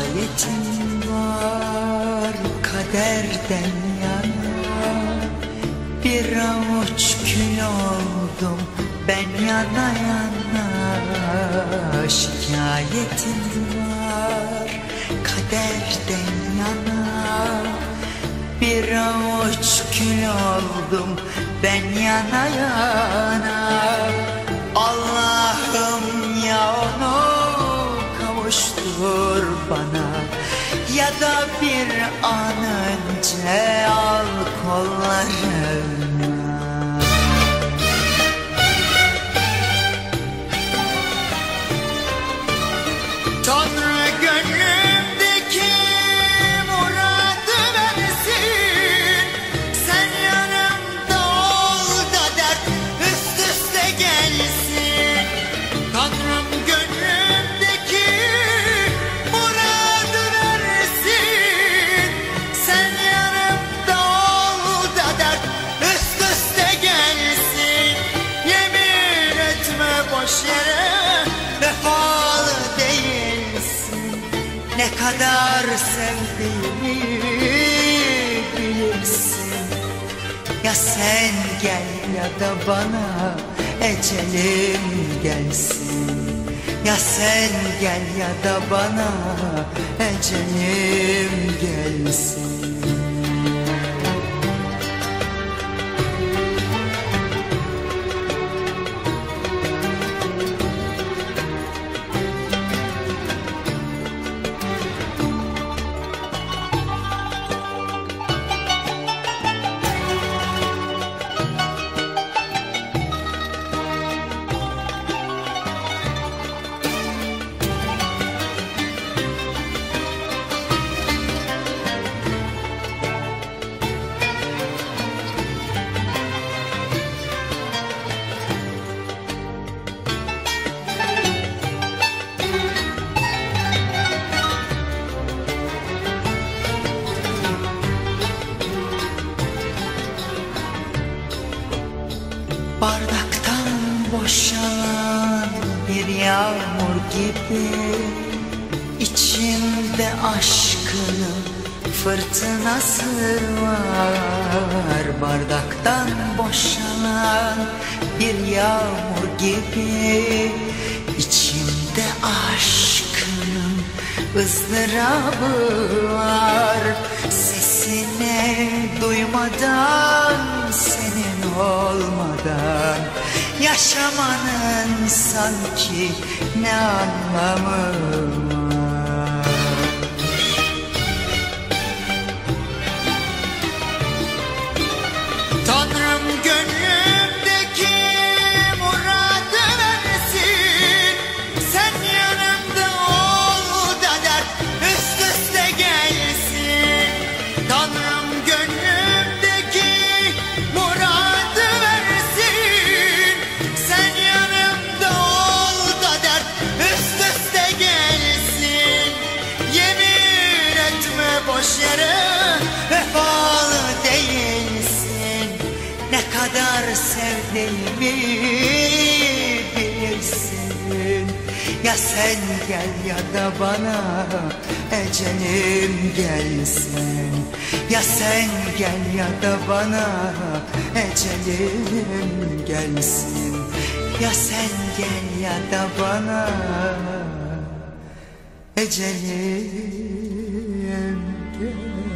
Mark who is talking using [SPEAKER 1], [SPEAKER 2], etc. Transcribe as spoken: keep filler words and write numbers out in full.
[SPEAKER 1] şikayetim var kaderden yana. Bir avuç kül oldum ben yana yana. Şikayetim var kaderden yana. Bir avuç kül oldum ben yana yana. Allah'ım ya onu kavuştur bana, ya da bir an önce al kollarına. Tanrı gönlümdeki muradı versin. Sen yanımda ol da dert üst üste gelsin. Tanrım gönlümdeki muradı versin. Sen yanımda ol da dert üst üste gelsin. Yemin etme boş yere, vefalı değilsin. Ne kadar sevdiğimi bilirsin. Ya sen gel ya da bana ecelim gelsin. Ya sen gel ya da bana ecelim gelsin. Bardaktan boşalan bir yağmur gibi içimde aşkının fırtınası var. Bardaktan boşalan bir yağmur gibi içimde aşkının ızdırabı var. Sesini duymadan, senin olmadan yaşamanın sanki ne anlamı var? Tanrım gönlümdeki muradı versin. Sen yanımda ol da dert üst üste gelsin. Tanrım gönlümdeki muradı versin. Sen yanımda ol da dert üst üste gelsin. Yemin etme boş yere, vefalı değilsin. Ne kadar sevdiğimi bilirsin. Ya sen gel ya da bana ecelim gelsin. Ya sen gel ya da bana ecelim gelsin. Ya sen gel ya da bana ecelim gelsin.